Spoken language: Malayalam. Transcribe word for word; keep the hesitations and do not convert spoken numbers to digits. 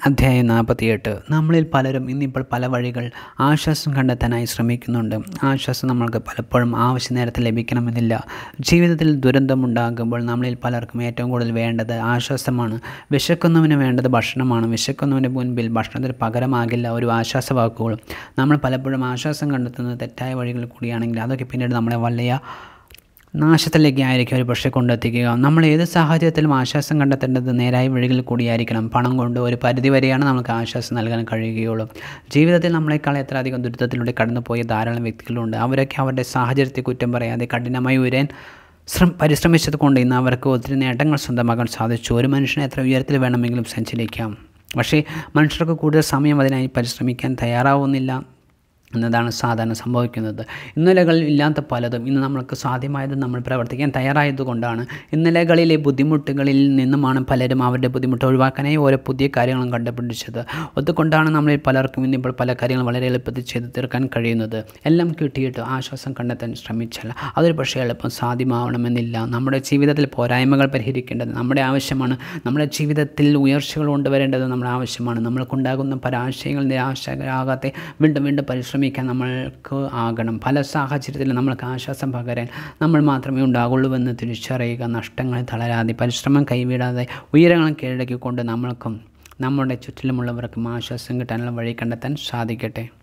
അധ്യായം നാൽപ്പത്തിയെട്ട്. നമ്മളിൽ പലരും ഇന്നിപ്പോൾ പല വഴികൾ ആശ്വാസം കണ്ടെത്താനായി ശ്രമിക്കുന്നുണ്ട്. ആശ്വാസം നമ്മൾക്ക് പലപ്പോഴും ആവശ്യ നേരത്തിൽ ലഭിക്കണമെന്നില്ല. ജീവിതത്തിൽ ദുരന്തമുണ്ടാകുമ്പോൾ നമ്മളിൽ പലർക്കും ഏറ്റവും കൂടുതൽ വേണ്ടത് ആശ്വാസമാണ്. വിശക്കുന്നവന് വേണ്ടത് ഭക്ഷണമാണ്. വിശക്കുന്നവന് മുൻപിൽ ഭക്ഷണത്തിന് പകരമാകില്ല ഒരു ആശ്വാസവാക്കുകൾ. നമ്മൾ പലപ്പോഴും ആശ്വാസം കണ്ടെത്തുന്നത് തെറ്റായ വഴികളിൽ കൂടിയാണെങ്കിൽ അതൊക്കെ പിന്നീട് നമ്മളെ വലിയ നാശത്തിലേക്ക് ആയിരിക്കും ഒരു പക്ഷേ കൊണ്ടെത്തിക്കുക. നമ്മൾ ഏത് സാഹചര്യത്തിലും ആശ്വാസം കണ്ടെത്തേണ്ടത് നേരായ വഴികളിൽ കൂടിയായിരിക്കണം. പണം കൊണ്ട് ഒരു പരിധിവരെയാണ് നമുക്ക് ആശ്വാസം നൽകാൻ കഴിയുകയുള്ളൂ. ജീവിതത്തിൽ നമ്മളെക്കാൾ എത്ര അധികം ദുരിതത്തിലൂടെ കടന്നുപോയ ധാരാളം വ്യക്തികളുണ്ട്. അവരൊക്കെ അവരുടെ സാഹചര്യത്തെ കുറ്റം പറയാതെ കഠിനമായി ഉയരാൻ ശ്രമ പരിശ്രമിച്ചത് കൊണ്ട് ഇന്ന് അവർക്ക് ഒത്തിരി നേട്ടങ്ങൾ സ്വന്തമാക്കാൻ സാധിച്ചു. ഒരു മനുഷ്യനെ എത്ര ഉയരത്തിൽ വേണമെങ്കിലും സഞ്ചരിക്കാം. പക്ഷേ മനുഷ്യർക്ക് കൂടുതൽ സമയം അതിനായി പരിശ്രമിക്കാൻ തയ്യാറാവുന്നില്ല എന്നതാണ് സാധാരണ സംഭവിക്കുന്നത്. ഇന്നലകളിൽ ഇല്ലാത്ത പലതും ഇന്ന് നമ്മൾക്ക് സാധ്യമായത് നമ്മൾ പ്രവർത്തിക്കാൻ തയ്യാറായതുകൊണ്ടാണ്. ഇന്നലകളിലെ ബുദ്ധിമുട്ടുകളിൽ നിന്നുമാണ് പലരും അവരുടെ ബുദ്ധിമുട്ട് ഒഴിവാക്കാനായി ഓരോ പുതിയ കാര്യങ്ങളും കണ്ടുപിടിച്ചത്. അതുകൊണ്ടാണ് നമ്മളിൽ പലർക്കും ഇന്നിപ്പോൾ പല കാര്യങ്ങളും വളരെ എളുപ്പത്തിൽ ചെയ്ത് തീർക്കാൻ കഴിയുന്നത്. എല്ലാം കിട്ടിയിട്ട് ആശ്വാസം കണ്ടെത്താൻ ശ്രമിച്ചാൽ അതൊരു പക്ഷേ എളുപ്പം സാധ്യമാവണമെന്നില്ല. നമ്മുടെ ജീവിതത്തിൽ പോരായ്മകൾ പരിഹരിക്കേണ്ടത് നമ്മുടെ ആവശ്യമാണ്. നമ്മുടെ ജീവിതത്തിൽ ഉയർച്ചകൾ കൊണ്ടുവരേണ്ടത് നമ്മുടെ ആവശ്യമാണ്. നമ്മൾക്കുണ്ടാകുന്ന പരാജയങ്ങൾ നിരാശരാകാതെ വീണ്ടും വീണ്ടും പരിശ്രമിക്കാൻ നമ്മൾക്ക് ആകണം. പല സാഹചര്യത്തിലും നമ്മൾക്ക് ആശ്വാസം പകരാൻ നമ്മൾ മാത്രമേ ഉണ്ടാകുള്ളൂവെന്ന് തിരിച്ചറിയുക. നഷ്ടങ്ങൾ തളരാതെ പരിശ്രമം കൈവിടാതെ ഉയരങ്ങൾ കീഴടക്കിക്കൊണ്ട് നമ്മൾക്കും നമ്മുടെ ചുറ്റിലുമുള്ളവർക്കും ആശ്വാസം കിട്ടാനുള്ള വഴി കണ്ടെത്താൻ സാധിക്കട്ടെ.